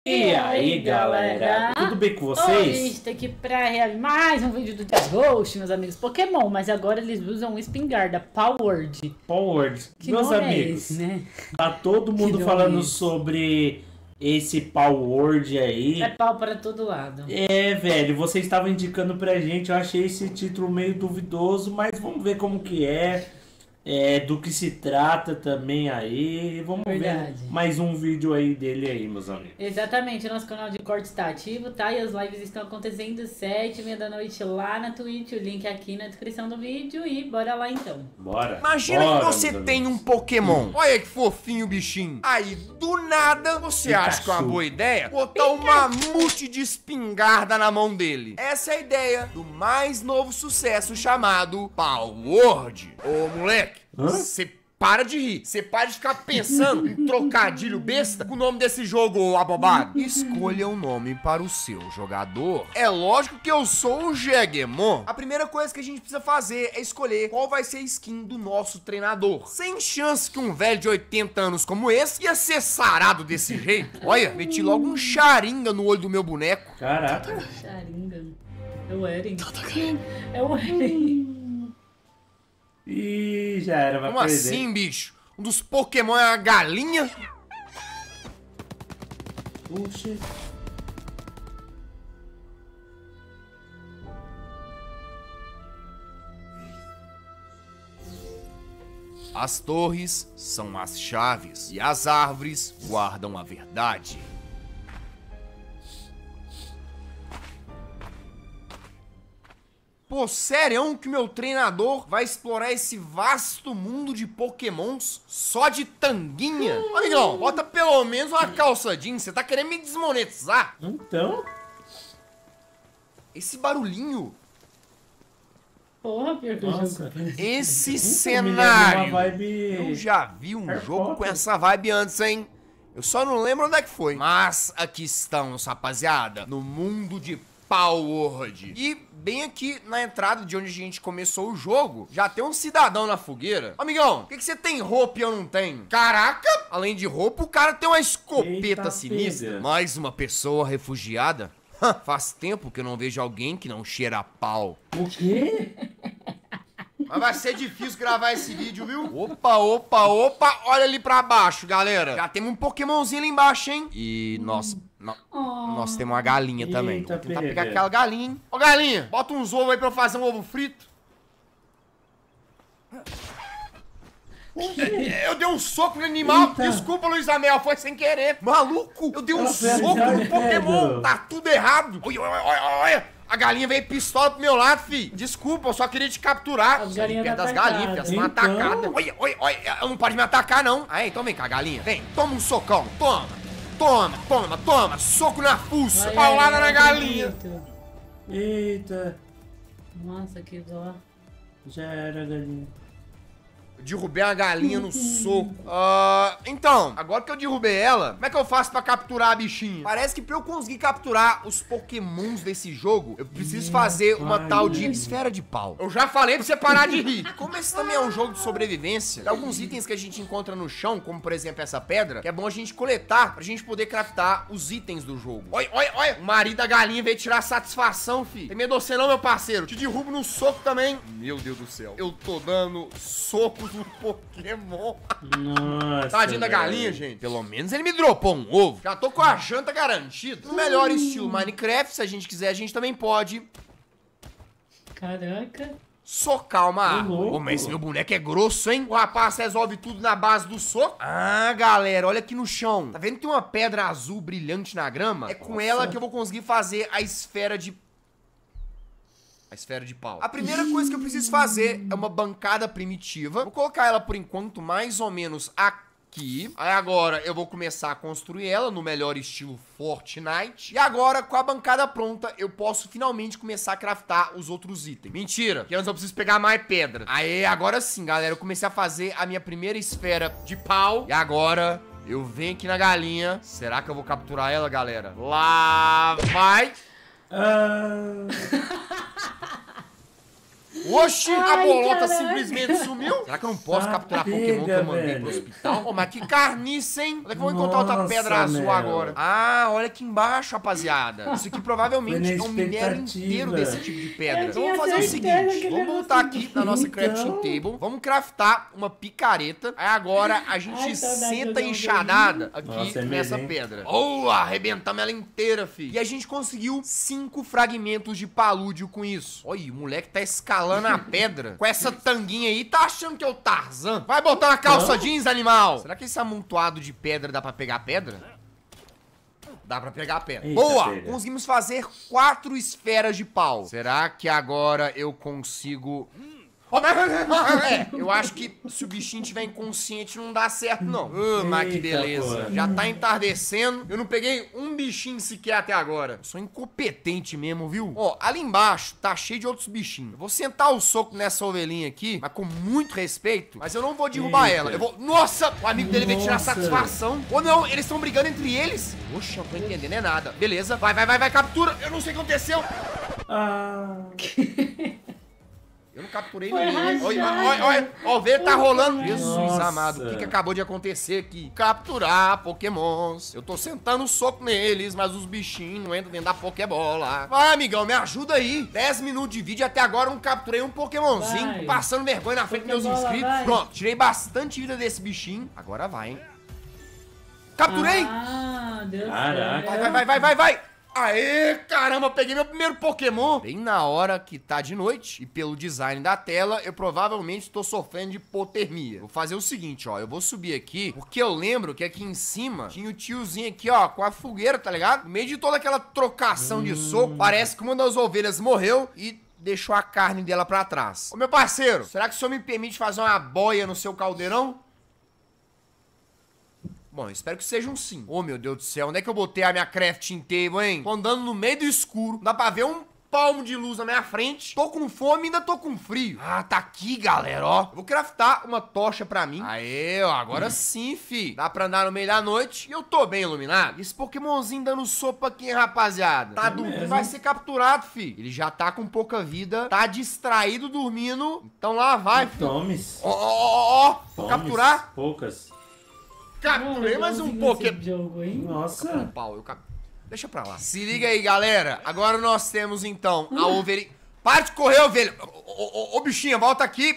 E aí, galera? Tudo bem com Hoje vocês? estou aqui para realizar mais um vídeo do Ghost, meus amigos Pokémon, mas agora eles usam espingarda Powered. Powered. Que Meus nome é amigos, esse, né? tá todo mundo nome é falando esse? sobre esse Powered aí. É pau para todo lado. É, velho, vocês estavam indicando pra gente, eu achei esse título meio duvidoso, mas vamos ver como que é, do que se trata também aí. Vamos Verdade. ver mais um vídeo aí dele aí, meus amigos. Exatamente, o nosso canal de corte está ativo, tá? E as lives estão acontecendo 7h30 da noite lá na Twitch, o link aqui na descrição do vídeo e bora lá então. Bora. Imagina Bora, que você meus tem um amigos. Pokémon. Olha que fofinho o bichinho. Aí, do nada, você acha que é uma boa ideia botar um mamute de espingarda na mão dele. Essa é a ideia do mais novo sucesso chamado Powered. Ô, moleque, Hã? você para de rir. Você para de ficar pensando em trocadilho besta com o nome desse jogo, ô abobado. Escolha um nome para o seu jogador. É lógico que eu sou o Jegemon. A primeira coisa que a gente precisa fazer é escolher qual vai ser a skin do nosso treinador. Sem chance que um velho de 80 anos como esse ia ser sarado desse jeito. Olha, meti logo um charinga no olho do meu boneco. Caraca. Sharingan. É o Eren. É o Eren. Ih, já era, vai Como perder. assim, bicho? Um dos Pokémon é uma galinha? Puxa. As torres são as chaves e as árvores guardam a verdade. Pô, sério que meu treinador vai explorar esse vasto mundo de Pokémons só de tanguinha? Ô, amigão, bota pelo menos uma calça jeans, você tá querendo me desmonetizar? Então, Esse barulhinho, Porra, pior que o Nossa. jogo parece. esse me lembra cenário. uma vibe... Eu já vi um Harry jogo com Potter. essa vibe antes, hein? Eu só não lembro onde é que foi. Mas aqui estamos, rapaziada, no mundo de Powered. E bem aqui na entrada de onde a gente começou o jogo, já tem um cidadão na fogueira. Amigão, por que você tem roupa e eu não tenho? Caraca! Além de roupa, o cara tem uma escopeta Eita, sinistra. pega. Mais uma pessoa refugiada? Faz tempo que eu não vejo alguém que não cheira a pau. O quê? Mas vai ser difícil gravar esse vídeo, viu? Opa, opa, opa, olha ali pra baixo, galera. Já temos um Pokémonzinho ali embaixo, hein? E nós temos uma galinha também. Eita, Vou tentar pega. pegar aquela galinha, hein? Ô, galinha, bota uns ovos aí pra eu fazer um ovo frito. Eu dei um soco no animal. Eita. Desculpa, Luiz Amel, foi sem querer. Maluco, eu dei um Ela foi soco no avisar, Pokémon. Pedro. Tá tudo errado. Olha, olha, olha, olha. A galinha veio pistola pro meu lado, fi. Desculpa, eu só queria te capturar. As galinhas Perto tá das galinhas, atacada. porque elas estão Então. atacadas. Olha, olha, olha. Ela não pode me atacar, não. Aí, então vem cá, galinha. Vem, toma um socão. Toma. Toma, toma, toma. Soco na fuça. Vai, Paulada vai, na galinha. bonito. Eita, Nossa, que dó. já era, galinha. Derrubei a galinha no soco. Então, agora que eu derrubei ela, como é que eu faço pra capturar a bichinha? Parece que pra eu conseguir capturar os Pokémons desse jogo, eu preciso fazer uma pai, tal de velho. esfera de pau. Eu já falei pra você parar de rir. Como esse também é um jogo de sobrevivência, tem alguns itens que a gente encontra no chão, como por exemplo essa pedra, que é bom a gente coletar pra gente poder craftar os itens do jogo. Olha, olha, olha. O marido da galinha veio tirar satisfação, fi. Tem medo de você não, meu parceiro. Te derrubo no soco também. Meu Deus do céu. Eu tô dando socos no Pokémon. Nossa, Tadinho da velho. galinha, gente. Pelo menos ele me dropou um ovo. Já tô com a janta garantida. No melhor estilo Minecraft, se a gente quiser, a gente também pode Caraca. socar uma árvore. louco. Ô, mas esse meu boneco é grosso, hein? O rapaz resolve tudo na base do soco. Ah, galera, olha aqui no chão. Tá vendo que tem uma pedra azul brilhante na grama? É com ela que eu vou conseguir fazer a esfera de pau. A primeira coisa que eu preciso fazer é uma bancada primitiva. Vou colocar ela, por enquanto, mais ou menos aqui. Aí agora eu vou começar a construir ela no melhor estilo Fortnite. E agora, com a bancada pronta, eu posso finalmente começar a craftar os outros itens. Mentira, que antes eu preciso pegar mais pedra. Aí, agora sim, galera, eu comecei a fazer a minha primeira esfera de pau. E agora eu venho aqui na galinha. Será que eu vou capturar ela, galera? Lá vai... Ah, Oxi, a Ai, bolota caraca. simplesmente sumiu. Será que eu não posso Ah, capturar pega, Pokémon que eu mandei velho. pro hospital? Oh, mas que carniça, hein? Onde é que eu vou encontrar outra Nossa, pedra azul Mel. agora? Ah, olha aqui embaixo, rapaziada. Isso aqui provavelmente Foi é na um minério expectativa. inteiro desse tipo de pedra. Eu Então vamos tinha fazer o certeza seguinte. que ele Vamos ia voltar conseguir. aqui na nossa Então. crafting table. Vamos craftar uma picareta. Aí agora a gente Ai, saudade de senta jogar um enxadada aqui Nossa, é nessa mesmo, hein? pedra. Boa, arrebentamos ela inteira, filho. E a gente conseguiu 5 fragmentos de palúdio com isso. Olha, o moleque tá escalando a pedra com essa tanguinha aí. Tá achando que é o Tarzan? Vai botar uma calça jeans, animal. Será que esse amontoado de pedra dá pra pegar pedra? Dá pra pegar a pedra. Eita, Boa! pega. Conseguimos fazer 4 esferas de pau. Será que agora eu consigo... eu acho que se o bichinho tiver inconsciente não dá certo, não. Mas que Eita, beleza. porra. Já tá entardecendo. Eu não peguei um bichinho sequer até agora. Eu sou incompetente mesmo, viu? Ó, ali embaixo tá cheio de outros bichinhos. Eu vou sentar o soco nessa ovelhinha aqui, mas com muito respeito. Mas eu não vou derrubar Eita. ela. Eu vou... Nossa! O amigo dele veio tirar Nossa. satisfação. Ou não, eles estão brigando entre eles. Oxe, eu não tô entendendo é nada. Beleza. Vai, captura. Eu não sei o que aconteceu. Ah, Eu não capturei Foi ninguém. Olha, rajado. olha, olha. Ó, o velho tá rolando. Nossa. Jesus amado, o que acabou de acontecer aqui? Capturar pokémons. Eu tô sentando soco neles, mas os bichinhos não entram dentro da pokébola. Vai, amigão, me ajuda aí. 10 minutos de vídeo, até agora eu não capturei um pokémonzinho. Vai. Passando vergonha na frente dos meus Pokébola, inscritos. vai. Pronto, tirei bastante vida desse bichinho. Agora vai, hein. Capturei! Ah, deu Caraca. certo. Vai! Aê, caramba, peguei meu primeiro Pokémon. Bem na hora que tá de noite, e pelo design da tela, eu provavelmente tô sofrendo de hipotermia. Vou fazer o seguinte, ó, eu vou subir aqui, porque eu lembro que aqui em cima tinha o tiozinho aqui, ó, com a fogueira, tá ligado? No meio de toda aquela trocação de soco, parece que uma das ovelhas morreu e... deixou a carne dela pra trás. Ô, meu parceiro, será que o senhor me permite fazer uma boia no seu caldeirão? Bom, eu espero que seja um sim. Ô, meu Deus do céu, onde é que eu botei a minha crafting table, hein? Tô andando no meio do escuro, não dá pra ver um palmo de luz na minha frente. Tô com fome e ainda tô com frio. Ah, tá aqui, galera, ó. Eu vou craftar uma tocha pra mim. Aê, ó, agora sim, fi. Dá pra andar no meio da noite e eu tô bem iluminado. Esse Pokémonzinho dando sopa aqui, hein, rapaziada. Tá dormindo, mesmo? vai ser capturado, fi. Ele já tá com pouca vida, tá distraído dormindo. Então lá vai, fi. tomes. Ó. Vou Tomes. capturar. Poucas. Capturei mais um Legalzinho esse Pokémon. jogo, hein? Nossa. Pau, deixa pra lá. Se liga aí, galera. Agora nós temos, então, a ovelha... Para de correr, ovelha. Ô, bichinha, volta aqui.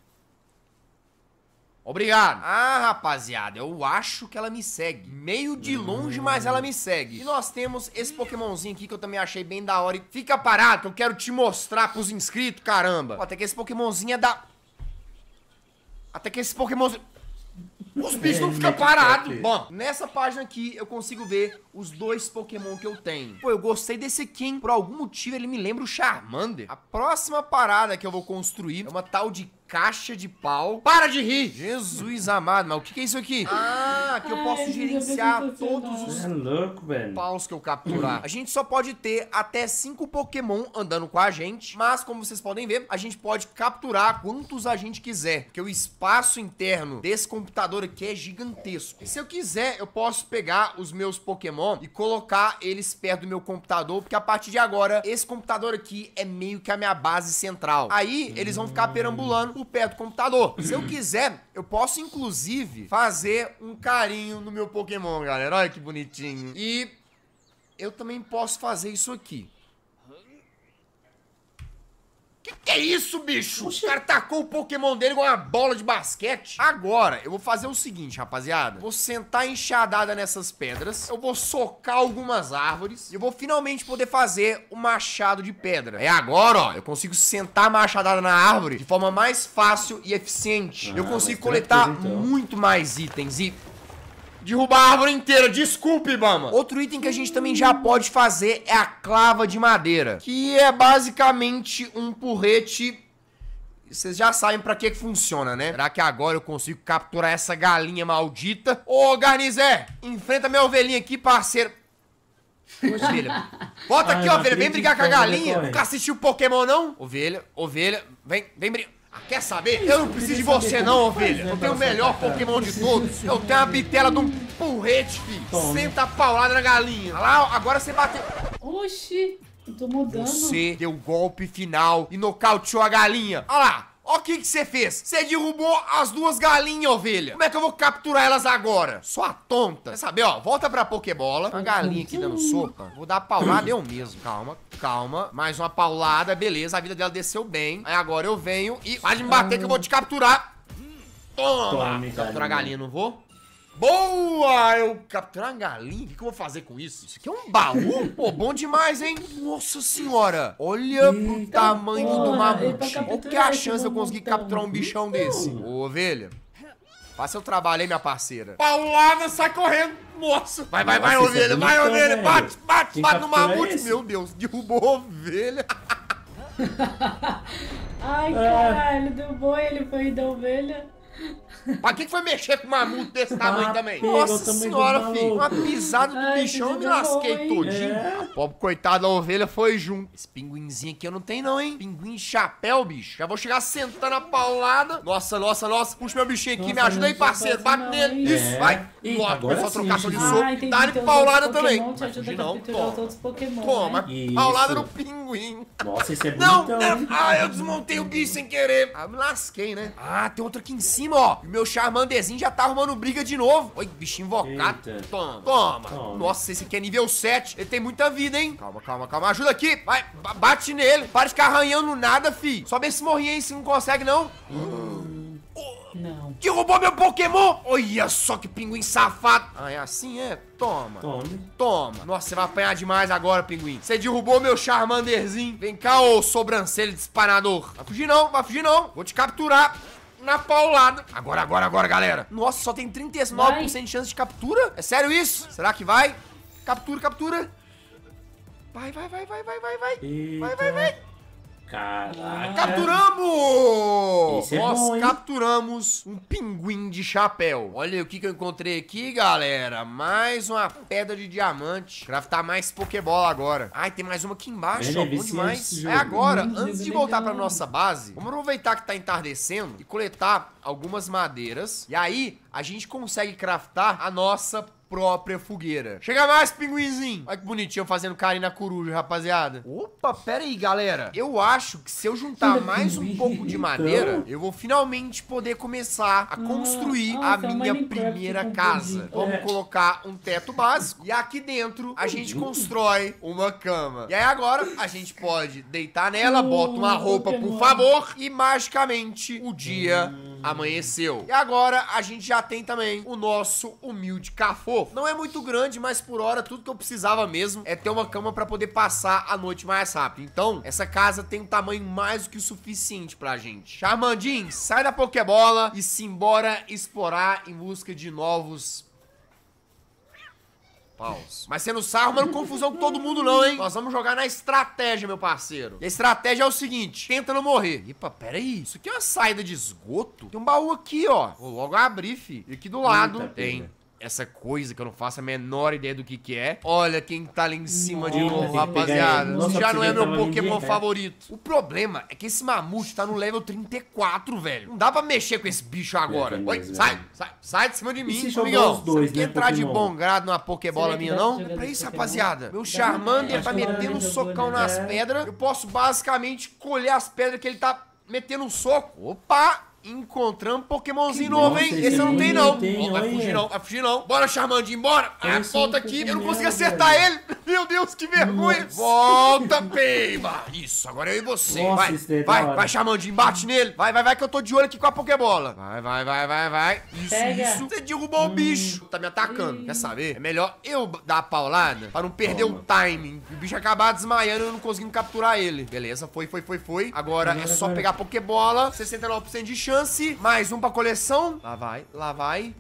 Obrigado. Ah, rapaziada, eu acho que ela me segue. Meio de longe, mas ela me segue. E nós temos esse Pokémonzinho aqui que eu também achei bem da hora. E fica parado que eu quero te mostrar pros inscritos, caramba. Ó, até que esse Pokémonzinho é da... Até que esse Pokémonzinho... Os bichos não ficam parados. Bom, nessa página aqui eu consigo ver os 2 Pokémon que eu tenho. Pô, eu gostei desse aqui, hein? Por algum motivo ele me lembra o Charmander. A próxima parada que eu vou construir é uma tal de caixa de pau. Para de rir! Jesus amado, mas o que é isso aqui? Ah, que eu posso Ai, gerenciar isso é todos os É louco, velho. paus que eu capturar. A gente só pode ter até 5 Pokémon andando com a gente, mas como vocês podem ver, a gente pode capturar quantos a gente quiser, porque o espaço interno desse computador aqui é gigantesco. E se eu quiser, eu posso pegar os meus Pokémon e colocar eles perto do meu computador, porque a partir de agora, esse computador aqui é meio que a minha base central. Aí, eles vão ficar perambulando por perto do computador. Se eu quiser, eu posso, inclusive, fazer um carinho no meu Pokémon, galera. Olha que bonitinho. E eu também posso fazer isso aqui. Que é isso, bicho? O cara tacou o Pokémon dele com uma bola de basquete. Agora, eu vou fazer o seguinte, rapaziada. Vou sentar enxadada nessas pedras. Eu vou socar algumas árvores. E eu vou finalmente poder fazer o machado de pedra. É agora, ó. Eu consigo sentar a machadada na árvore de forma mais fácil e eficiente. Eu consigo mas coletar tranquilo, então. muito mais itens e... derrubar a árvore inteira, desculpe, Bama. Outro item que a gente também já pode fazer é a clava de madeira, que é basicamente um porrete. Vocês já sabem pra que funciona, né? Será que agora eu consigo capturar essa galinha maldita? Ô, Garnizé, enfrenta minha ovelhinha aqui, parceiro. Ovelha. Volta aqui, não ovelha, vem brigar com a acredito, galinha. corre. Nunca assistiu Pokémon, não? Ovelha, vem brigar. Quer saber? Eu não preciso de você não, ovelha. Eu tenho o melhor Pokémon de todos. Eu tenho a bitela de um porrete, filho. Tome. Senta a paulada na galinha. Olha lá, agora você bateu. Oxi. Eu tô mudando. Você deu o golpe final e nocauteou a galinha. Olha lá. Olha o que você fez. Você derrubou as duas galinhas, ovelha. Como é que eu vou capturar elas agora? Sua tonta. Quer saber, ó? Volta pra Pokébola. Uma galinha aqui dando sopa. Vou dar paulada eu mesmo. Calma, calma. Mais uma paulada, beleza. A vida dela desceu bem. Aí agora eu venho e... Pode me bater que eu vou te capturar. Toma. Capturar a galinha, não vou? Boa! Eu capturar uma galinha? O que eu vou fazer com isso? Isso aqui é um baú? Pô, bom demais, hein? Nossa senhora! Olha pro tamanho do mamute. Qual que é a chance de eu conseguir capturar um bichão desse? Ô, ovelha. Faça seu trabalho, hein, minha parceira. Paulada, sai correndo. Nossa. Vai, ovelha. Vai, ovelha. Bate no mamute. Meu Deus, derrubou a ovelha. Ai, caralho, deu boi, ele foi da ovelha. Pra que foi mexer com um mamute desse tamanho também? Nossa senhora, filho. Uma pisada do bichão eu me lasquei todinho. A pobre coitada da ovelha foi junto. Esse pinguinzinho aqui eu não tenho não, hein? Pinguim chapéu, bicho. Já vou chegar sentando a paulada. Nossa. Puxa meu bichinho aqui, me ajuda aí, parceiro. Bate nele. Isso, vai. Nossa, começou a trocação de soco. Dá-lhe paulada também. Não, toma. Paulada no pinguim. Nossa, esse é Não, bonitão. ah, eu desmontei o bicho sem querer. Ah, me lasquei, né? Ah, tem outro aqui em cima, ó. E o meu Charmanderzinho já tá arrumando briga de novo. Oi, bichinho invocado. Eita. Toma. Nossa, esse aqui é nível 7. Ele tem muita vida, hein? Calma. Ajuda aqui. Vai, bate nele. Para de ficar arranhando nada, fi. Sobe esse morrinho aí se não consegue, não. Não. Derrubou meu Pokémon. Olha só que pinguim safado. Ah, é assim, é? Toma. Nossa, você vai apanhar demais agora, pinguim. Você derrubou meu Charmanderzinho. Vem cá, ô sobrancelha de disparador. Vai fugir não. Vou te capturar. Na paulada. Agora, galera. Nossa, só tem 39% de chance de captura? É sério isso? Será que vai? Captura. Vai. Eita. Vai. Caraca. Capturamos! Esse é Nós bom, hein? capturamos um pinguim de chapéu. Olha o que eu encontrei aqui, galera. Mais uma pedra de diamante. Craftar mais Pokébola agora. Ai, tem mais uma aqui embaixo, ó. Bom demais. É agora, antes de voltar pra nossa base, vamos aproveitar que tá entardecendo e coletar algumas madeiras. E aí, a gente consegue craftar a nossa própria fogueira. Chega mais, pinguinzinho. Olha que bonitinho eu fazendo carinho na coruja, rapaziada. Opa, pera aí, galera. Eu acho que se eu juntar mais um pouco de madeira, eu vou finalmente poder começar a construir a minha primeira casa. Vamos colocar um teto básico. E aqui dentro, a gente constrói uma cama. E aí agora, a gente pode deitar nela, bota uma roupa, por favor, e magicamente o dia amanheceu. E agora, a gente já tem também o nosso humilde cafofo. Não é muito grande, mas por hora tudo que eu precisava mesmo é ter uma cama pra poder passar a noite mais rápido. Então, essa casa tem um tamanho mais do que o suficiente pra gente. Charmandinho, sai da Pokébola e simbora explorar em busca de novos paus. Mas você não sai arrumando confusão com todo mundo não, hein? Nós vamos jogar na estratégia, meu parceiro. E a estratégia é o seguinte, tenta não morrer. Epa, pera aí. Isso aqui é uma saída de esgoto? Tem um baú aqui, ó. Vou logo abrir, fi. E aqui do lado tem essa coisa que eu não faço a menor ideia do que é. Olha quem tá ali em cima de novo, rapaziada. Isso já não é meu Pokémon favorito. O problema é que esse mamute tá no level 34, velho. Não dá pra mexer com esse bicho agora. Oi, sai de cima de mim, amigão. Você quer entrar de bom grado numa Pokébola minha, não? É pra isso, rapaziada. Meu Charmander tá metendo um socão nas pedras. Eu posso basicamente colher as pedras que ele tá metendo um soco. Opa! Encontramos Pokémonzinho novo, hein? Esse eu não tenho, não. Vai fugir, não. Bora, Charmandinho, bora. Volta aqui. Eu não consegui acertar ele. Meu Deus, que vergonha. Volta, peiba. Isso, agora eu e você. Vai, Charmandinho, bate nele. Vai, que eu tô de olho aqui com a Pokébola. Vai. Isso. Você derrubou o bicho. Tá me atacando. Quer saber? É melhor eu dar a paulada pra não perder o timing. O bicho acabar desmaiando e eu não conseguindo capturar ele. Beleza, foi. Agora é só pegar a Pokébola. 69% de chance. Mais um pra coleção. Lá vai.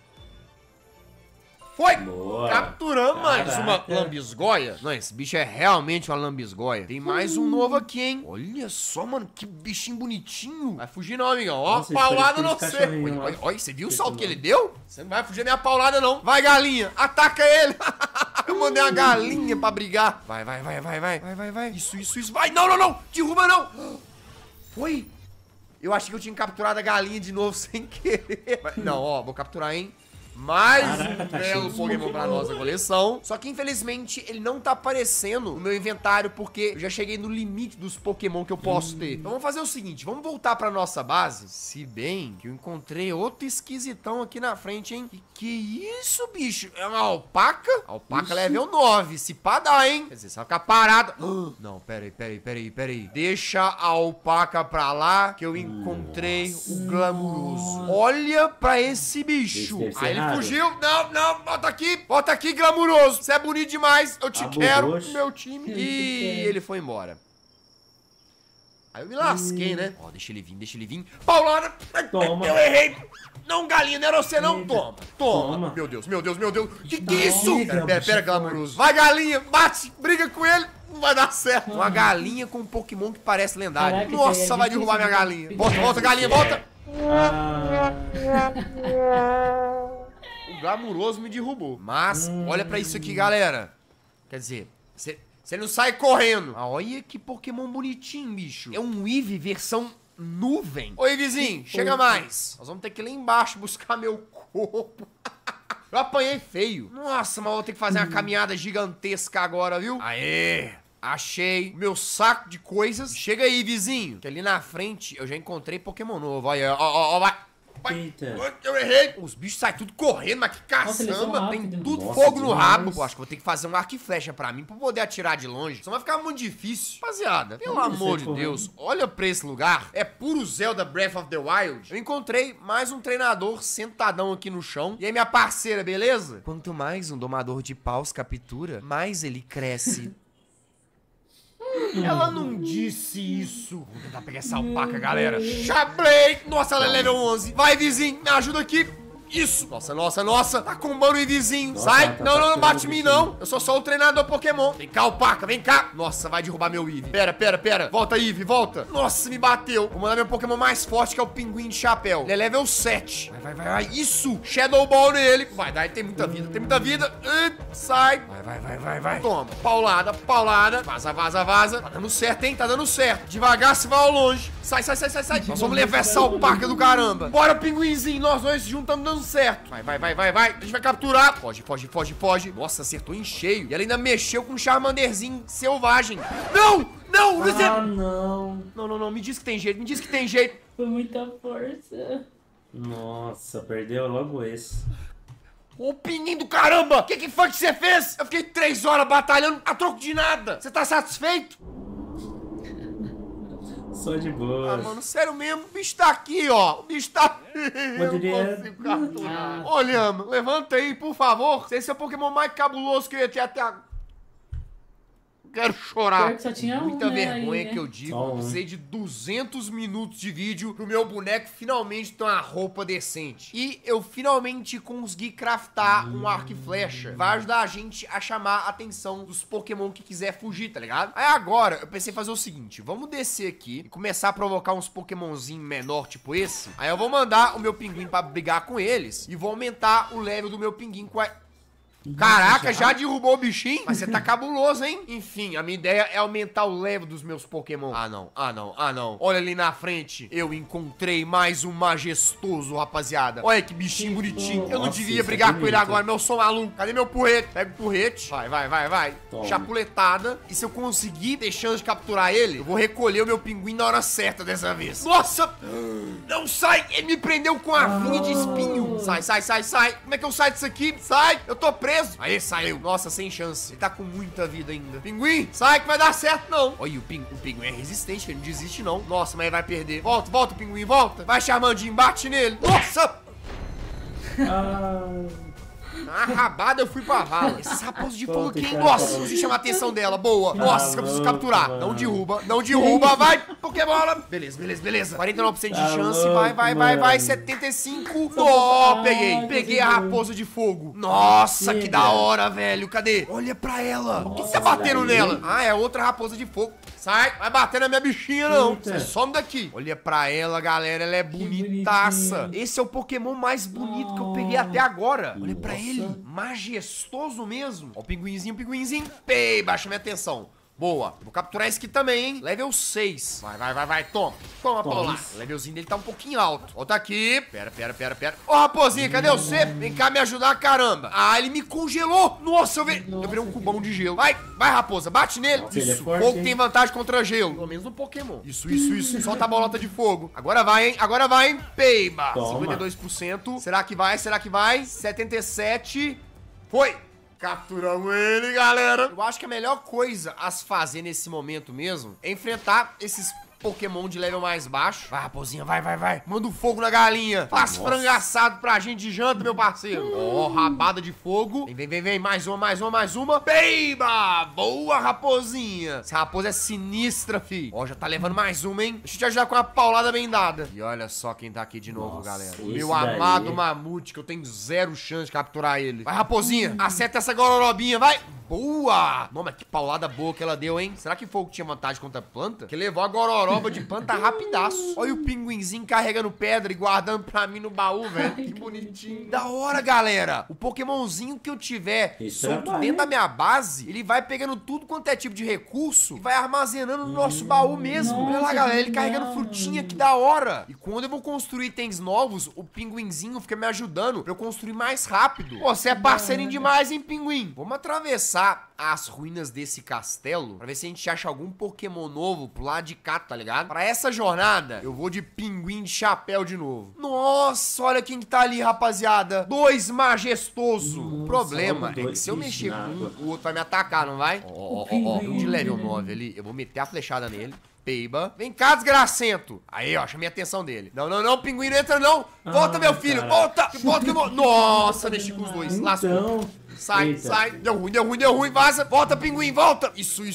Foi! Boa. Capturamos mais Caraca. uma lambisgoia. Não, esse bicho é realmente uma lambisgoia. Tem mais um novo aqui, hein? Olha só, mano, que bichinho bonitinho. Vai fugir não, amigão. Ó, Nossa, paulada no parece você. cachorrinho lá. Olha, você viu o salto que ele deu? Você não vai fugir minha paulada, não. Vai, galinha. Ataca ele. Eu mandei uma galinha pra brigar. Vai. Isso. Vai, não. Derruba, não. Foi. Eu achei que eu tinha capturado a galinha de novo sem querer. Não, ó, vou capturar, hein? Mais Caraca, um tá belo cheio de Pokémon pra nossa coleção. Só que infelizmente ele não tá aparecendo no meu inventário porque eu já cheguei no limite dos Pokémon que eu posso ter. Então vamos fazer o seguinte, vamos voltar pra nossa base. Se bem que eu encontrei outro esquisitão aqui na frente, hein? Que isso, bicho? É uma alpaca? Alpaca level 9, se pá dá, hein? Quer dizer, você vai ficar parada. Não, peraí. Deixa a alpaca pra lá que eu encontrei o glamuroso. Olha pra esse bicho. Esse deve ser Aí ele raro. fugiu. Não, bota aqui, glamuroso. Você é bonito demais, eu te Abobou. quero no meu time. Eu te E quero. ele foi embora. Aí eu me lasquei, né? Ó, deixa ele vir. Paulana! Toma. Eu errei! Não, galinha, não era você não. Eita. Toma. Toma. Meu Deus. Que é isso? Nossa, Pera, bicho glamuroso. Vai, galinha, bate, briga com ele. Não vai dar certo. Uma galinha com um Pokémon que parece lendário. Caraca, Nossa, isso aí é vai derrubar minha difícil, galinha. né? Volta, galinha, volta. Ah, O glamuroso me derrubou. Mas, olha pra isso aqui, galera. Quer dizer, você não sai correndo. Ah, olha que Pokémon bonitinho, bicho. É um Eevee versão nuvem. Ô, Eeveezinho, chega mais. Nós vamos ter que ir lá embaixo buscar meu corpo. Eu apanhei feio. Nossa, mas eu vou ter que fazer uma caminhada gigantesca agora, viu? Aê! Achei o meu saco de coisas. Chega aí, vizinho. Que ali na frente eu já encontrei Pokémon novo. Olha, ó, vai. eita. Eu errei. Os bichos saem tudo correndo, mas que Nossa, eles são caçamba. Tem rápidos. tudo Nossa, fogo no demais. rabo. Pô, acho que vou ter que fazer um arco e flecha pra mim, pra poder atirar de longe. Senão vai ficar muito difícil. Rapaziada, pelo Vamos amor de descer Deus, olha pra esse lugar. É puro Zelda Breath of the Wild. Eu encontrei mais um treinador sentadão aqui no chão. E aí, minha parceira, beleza? Quanto mais um domador de paus captura, mais ele cresce. Ela não disse isso. Vou tentar pegar essa alpaca, galera. Chaplei. Nossa, ela é level 11. Vai, vizinho, me ajuda aqui. Isso. Nossa. Tá combando o vizinho. Nossa, Sai. tá Não bate em batendo mim, no não. Eu sou só o treinador Pokémon. Vem cá, alpaca, vem cá. Nossa, vai derrubar meu Eevee. Pera. Volta, Eevee, volta. Nossa, me bateu. Vou mandar meu Pokémon mais forte, que é o pinguim de chapéu. Ele é level 7. Vai. Isso. Shadow Ball nele. Vai, ele tem muita vida. Sai. Vai. Toma. Paulada. Vaza. Tá dando certo, hein? Tá dando certo. Devagar se vai ao longe. Sai. Nós vamos levar essa alpaca do caramba. Bora, pinguinzinho. Nós dois juntos dando certo. Vai. A gente vai capturar. Foge. Nossa, acertou em cheio. E ela ainda mexeu com um Charmanderzinho selvagem. Não, Luizinho. Ah, não. Não. Me diz que tem jeito. Foi muita força. Nossa, perdeu logo esse. Ô, pinguim do caramba! O que foi que você fez? Eu fiquei 3 horas batalhando a troco de nada. Você tá satisfeito? Só de boa. Ah, mano, sério mesmo, o bicho tá aqui, ó. O bicho tá... Poderia- Eu não consigo capturar. Olhando, levanta aí, por favor. Esse é o Pokémon mais cabuloso que eu ia ter até agora. Quero chorar. Pior que só tinha um, Muita né, vergonha aí, né? que eu digo. Só um. Eu precisei de 200 minutos de vídeo pro meu boneco finalmente ter uma roupa decente. E eu finalmente consegui craftar um arco e flecha. Vai ajudar a gente a chamar a atenção dos Pokémon que quiser fugir, tá ligado? Aí agora eu pensei em fazer o seguinte. Vamos descer aqui e começar a provocar uns Pokémonzinho menor tipo esse. Aí eu vou mandar o meu pinguim pra brigar com eles. E vou aumentar o level do meu pinguim com a... Caraca, já derrubou o bichinho? Mas você tá cabuloso, hein? Enfim, a minha ideia é aumentar o level dos meus Pokémon. Ah, não. Olha ali na frente. Eu encontrei mais um majestoso, rapaziada. Olha que bichinho bonitinho. Eu não Nossa, devia isso é brigar com ele bonito. agora, mas eu sou maluco. Cadê meu porrete? Pega o porrete. Vai. Toma. Chapuletada. E se eu conseguir ter chance de capturar ele, eu vou recolher o meu pinguim na hora certa dessa vez. Nossa! Não sai! Ele me prendeu com a vinha de espinho. Sai. Como é que eu saio disso aqui? Sai! Eu tô preso. Aí, saiu. Nossa, sem chance. Ele tá com muita vida ainda. Pinguim, sai que vai dar certo, não. Olha, o pinguim é resistente, ele não desiste, não. Nossa, mas ele vai perder. Volta, pinguim, volta. Vai, Charmandinho, bate nele. Nossa! Na rabada eu fui pra vala. Esses raposos de fogo aqui, hein? Nossa, consegui chamar a atenção dela. Boa. Nossa, que eu preciso capturar. Não derruba. Vai, Pokébola. Beleza. 49% de chance. Vai. 75. Ó, peguei a raposa de fogo. Nossa, que da hora, velho. Cadê? Olha pra ela. O que você tá batendo nela? Ah, é outra raposa de fogo. Sai, vai bater na minha bichinha, não. Eita. Você some daqui. Olha pra ela, galera. Ela é bonitaça. Esse é o Pokémon mais bonito que eu peguei até agora. Olha pra Nossa. ele. Majestoso mesmo. Ó, o pinguinzinho. Pei, baixa minha atenção. Boa. Vou capturar esse aqui também, hein? Level 6. Vai. Toma. Toma, paulada. O levelzinho dele tá um pouquinho alto. Volta aqui. Pera. Ô, raposinha, cadê você? Vem cá me ajudar, caramba. Ah, ele me congelou. Nossa, eu virei um cubão de gelo. Vai, raposa. Bate nele. Nossa, ele é Isso. forte, Fogo hein? tem vantagem contra gelo. Pelo menos no Pokémon. Isso. Solta a bolota de fogo. Agora vai, hein? Peiba. Toma. 52%. Será que vai? 77%. Foi. Capturamos ele, galera. Eu acho que a melhor coisa a se fazer nesse momento mesmo é enfrentar esses Pokémon de level mais baixo. Vai, raposinha, vai. Manda o fogo na galinha. Faz frango assado pra gente de janta, meu parceiro. Ó, rabada de fogo. Vem. Mais uma. Peiba! Boa, raposinha. Essa raposa é sinistra, fi. Ó, já tá levando mais uma, hein? Deixa eu te ajudar com uma paulada bem dada. E olha só quem tá aqui de novo, Nossa, galera. O esse meu daí. amado mamute, que eu tenho zero chance de capturar ele. Vai, raposinha. Acerta essa gororobinha, vai. Boa! Não, mas que paulada boa que ela deu, hein? Será que fogo tinha vantagem contra a planta? Que levou a gororoba de planta rapidaço. Olha o pinguinzinho carregando pedra e guardando pra mim no baú, velho. Que bonitinho. Da hora, galera. O Pokémonzinho que eu tiver Isso solto é bom, dentro da hein? minha base, ele vai pegando tudo quanto é tipo de recurso e vai armazenando no nosso baú mesmo. Olha lá, nossa, galera. Ele que carregando legal. frutinha, que da hora. E quando eu vou construir itens novos, o pinguinzinho fica me ajudando pra eu construir mais rápido. Pô, você é parceirinho demais, hein, pinguim? Vamos atravessar as ruínas desse castelo pra ver se a gente acha algum Pokémon novo pro lado de cá, tá ligado? Pra essa jornada, eu vou de pinguim de chapéu de novo. Nossa, olha quem que tá ali, rapaziada. 2 majestoso. O problema é que se eu mexer com um, o outro vai me atacar, não vai? Ó, um de level 9 ali. Eu vou meter a flechada nele. Peiba. Vem cá, desgracento. Aí, ó, chamei a atenção dele. Não, pinguim, não entra não. Volta, meu filho, cara. volta que eu vou. Nossa, mexi com os dois. Lascou. Então, Sai. eita. Deu ruim, vaza. Volta, pinguim, volta. Isso.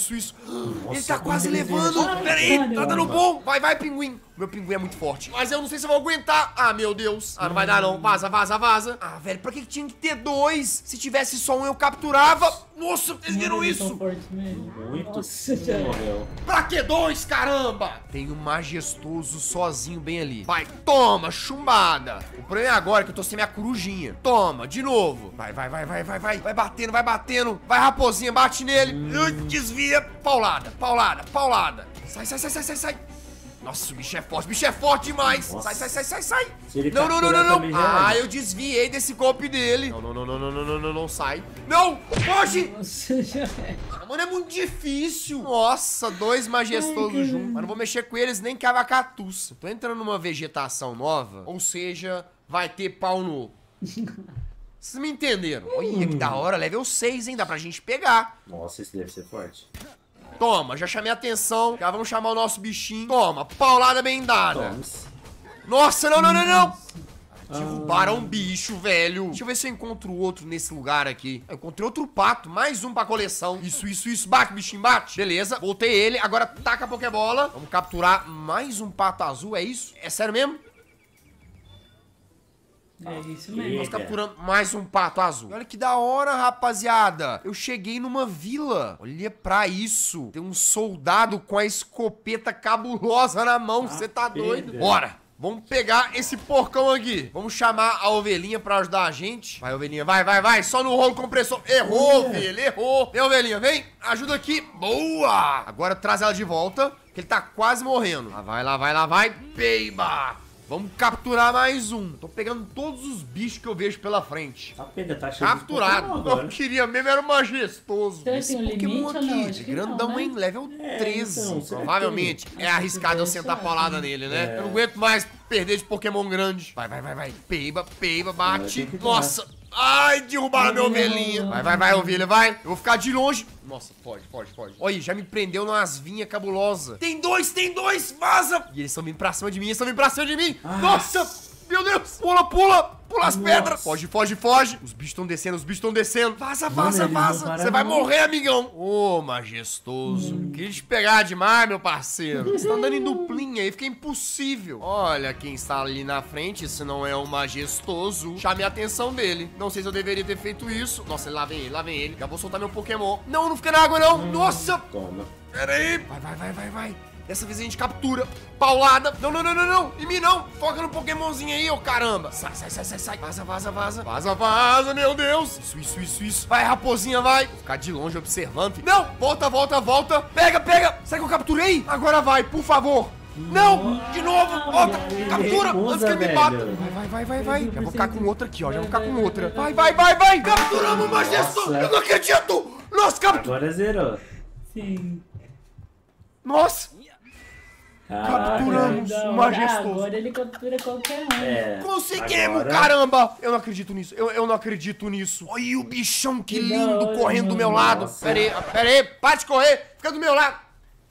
Ele tá quase como ele levando. fez. Pera aí, Ai, tá dando caramba. bom. Vai, pinguim. Meu pinguim é muito forte. Mas eu não sei se eu vou aguentar. Ah, meu Deus. Ah, não vai dar não. Vaza. Ah, velho, pra que tinha que ter 2? Se tivesse só um, eu capturava. Nossa, vocês viram isso? Muito. Nossa, já. Morreu. Pra que 2, caramba? Tem um majestoso sozinho bem ali. Vai, toma, chumbada. O problema é agora que eu tô sem minha corujinha. Toma, de novo. Vai. Vai batendo. Vai, raposinha, bate nele. Desvia. Paulada. Sai. Nossa, o bicho é forte demais. Nossa. Sai. Se ele Não. capturar também já Ah, era. eu desviei desse golpe dele. Não sai. Não, foge. Nossa, já. Ah, mano, é muito difícil. Nossa, 2 majestosos juntos. Mas não vou mexer com eles nem cavacatuça. Tô entrando numa vegetação nova, ou seja, vai ter pau novo. Vocês me entenderam? Olha que da hora, level 6, hein? Dá pra gente pegar. Nossa, esse deve ser forte. Toma, já chamei a atenção. Já vamos chamar o nosso bichinho. Toma, paulada bem dada. Toma. Nossa, não. Derrubaram um bicho, velho. Deixa eu ver se eu encontro outro nesse lugar aqui. Eu encontrei outro pato, mais um pra coleção. Isso. Bate, bichinho, bate. Beleza, voltei ele. Agora taca a Pokébola. Vamos capturar mais um pato azul, é isso? É sério mesmo? É isso Nós mesmo. capturamos mais um pato azul. Olha que da hora, rapaziada. Eu cheguei numa vila. Olha pra isso. Tem um soldado com a escopeta cabulosa na mão. Você tá doido? pega. Bora. Vamos pegar esse porcão aqui. Vamos chamar a ovelhinha pra ajudar a gente. Vai, ovelhinha. Vai. Só no rolo compressor. Errou, ovelha. Errou. Vem, ovelhinha. Vem. Ajuda aqui. Boa. Agora traz ela de volta, que ele tá quase morrendo. Lá vai. Peiba. Vamos capturar mais um. Tô pegando todos os bichos que eu vejo pela frente. A pena tá cheio de Capturado. Pokémon Eu agora. queria mesmo, era majestoso. Será que Esse tem um Pokémon limite ou aqui, não? de Acho que grandão, não, né? hein? Level 13. então, será que Provavelmente. tem? É arriscado eu Acho que sentar deve paulada ser, nele, né? É. Eu não aguento mais perder de Pokémon grande. Vai. Peiba, bate. Tem que Nossa. Ai, derrubaram minha Não. ovelhinha. Vai, ovelha, vai. Eu vou ficar de longe. Nossa, pode. Olha, já me prendeu numas vinhas cabulosas. Tem dois, vaza. E eles estão vindo pra cima de mim, Ah. Nossa, meu Deus. Pula as pedras. Foge. Os bichos estão descendo. Vaza. Mano, eles não param Você vai não. morrer, amigão. Ô, majestoso. Queria te pegar demais, meu parceiro. Você tá andando em duplinha aí, fica impossível. Olha quem está ali na frente, se não é o majestoso. Chamei a atenção dele. Não sei se eu deveria ter feito isso. Nossa, lá vem ele. Já vou soltar meu Pokémon. Não fica na água, não. Nossa. Toma. Pera aí. Vai. Dessa vez a gente captura. Paulada. Não, não, não, não, não. Em mim não. Foca no Pokémonzinho aí, ô caramba. Sai, sai, sai, sai, sai. Vaza, vaza, vaza. Vaza, vaza, meu Deus. Isso, isso, isso, isso. Vai, raposinha, vai. Vou ficar de longe observando. Filho. Não, volta, volta, volta. Pega, pega. Será que eu capturei? Agora vai, por favor. Não, de novo, volta, captura, antes que ele me bata. Vai, vai, vai, vai. Já vou ficar com outra aqui, ó, já vou ficar com outra. Vai, vai, vai, vai. Capturamos o Majestoso. Eu não acredito. Nós capturamos. Agora zerou. Sim. Nossa. Capturamos o Majestoso. Agora ele captura qualquer um. Conseguimos, agora... caramba. Eu não acredito nisso, eu não acredito nisso. Olha o bichão, que lindo, correndo do meu lado. Pera aí, para de correr, fica do meu lado.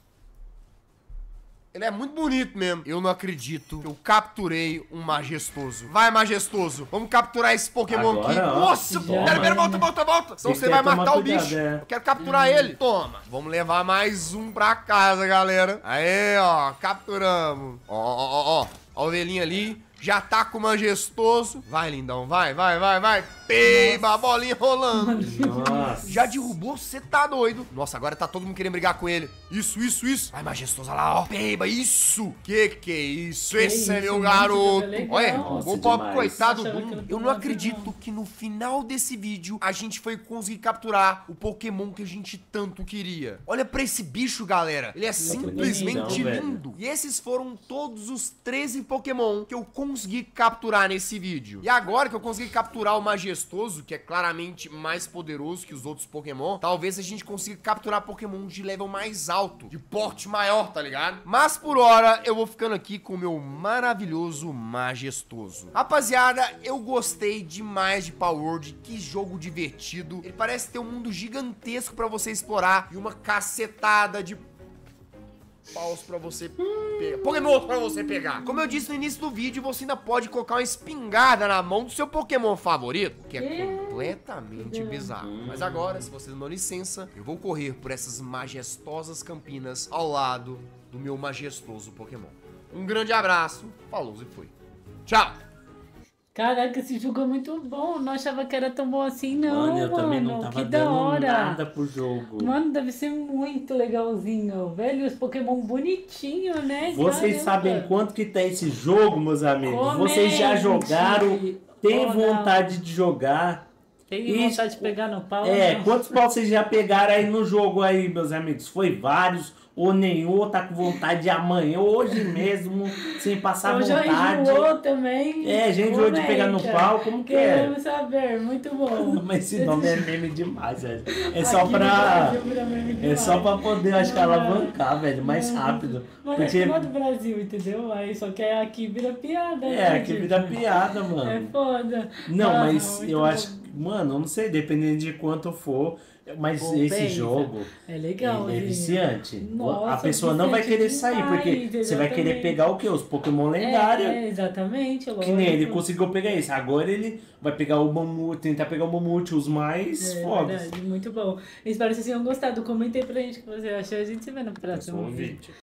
Ele é muito bonito mesmo. Eu não acredito que eu capturei um Majestoso. Vai, Majestoso. Vamos capturar esse Pokémon agora, aqui. Ó, nossa, pera, volta, volta, volta. Senão você vai matar o bicho. Eu quero capturar ele. Toma. Vamos levar mais um pra casa, galera. Aí, ó. Capturamos. Ó, ó, ó, ó. A ovelhinha ali. Já tá com o Majestoso. Vai, lindão. Vai, vai, vai, vai. Peiba, a bolinha rolando. Nossa. Já derrubou? Você tá doido. Nossa, agora tá todo mundo querendo brigar com ele. Isso, isso, isso. Vai, Majestoso, olha lá, ó. Peiba, isso. Que é isso? Esse é meu garoto. Olha, o pobre coitado do... Eu não acredito que no final desse vídeo a gente foi conseguir capturar o Pokémon que a gente tanto queria. Olha pra esse bicho, galera. Ele é simplesmente lindo. E esses foram todos os 13 Pokémon que eu consegui capturar nesse vídeo. E agora que eu consegui capturar o Majestoso, que é claramente mais poderoso que os outros Pokémon, talvez a gente consiga capturar Pokémon de level mais alto, de porte maior, tá ligado? Mas por hora eu vou ficando aqui com o meu maravilhoso Majestoso. Rapaziada, eu gostei demais de Palworld, que jogo divertido. Ele parece ter um mundo gigantesco pra você explorar e uma cacetada de paus pra você pegar. Pokémon pra você pegar. Como eu disse no início do vídeo, você ainda pode colocar uma espingarda na mão do seu Pokémon favorito, que é completamente bizarro. Mas agora, se vocês me dão licença, eu vou correr por essas majestosas campinas ao lado do meu majestoso Pokémon. Um grande abraço, falou e fui. Tchau! Caraca, esse jogo é muito bom. Não achava que era tão bom assim, não. Mano, eu também não tava que da dando hora. nada pro jogo. Mano, deve ser muito legalzinho. Velho, os Pokémon bonitinhos, né? Vocês Caramba. sabem quanto que tá esse jogo, meus amigos? Comente. Vocês já jogaram, têm Ou vontade de jogar? Tem vontade de pegar no pau? É, não? quantos paus vocês já pegaram aí no jogo aí, meus amigos? Foi vários? Ou nenhum, ou tá com vontade de amanhã, hoje mesmo, sem passar Ou já vontade. enjoou também. É, já enjoou de pegar no pau, como que é? Queremos saber, muito bom. Mas esse nome é meme demais, velho. É só Aqui no pra... Brasil vira meme É demais. só pra poder, acho que, alavancar, velho, mais rápido. Mas acho que não é do Brasil, entendeu? Aí só que aqui vira piada. É, né, aqui gente? vira piada, É mano. foda. Não, Ah, mas muito eu bom. acho que, mano, eu não sei, dependendo de quanto for, mas Pô, esse pensa. jogo É legal, é gente. viciante. Nossa, A pessoa não vai querer sair, demais, porque você vai querer exatamente. pegar o quê? Os Pokémon lendários. Exatamente, Que lógico. nem ele conseguiu pegar isso. Agora ele vai pegar o Mamute, tentar pegar o Mamute, os mais É fodas. verdade, muito bom. Espero que vocês tenham gostado. Comentei pra gente o que você achou. A gente se vê no próximo vídeo.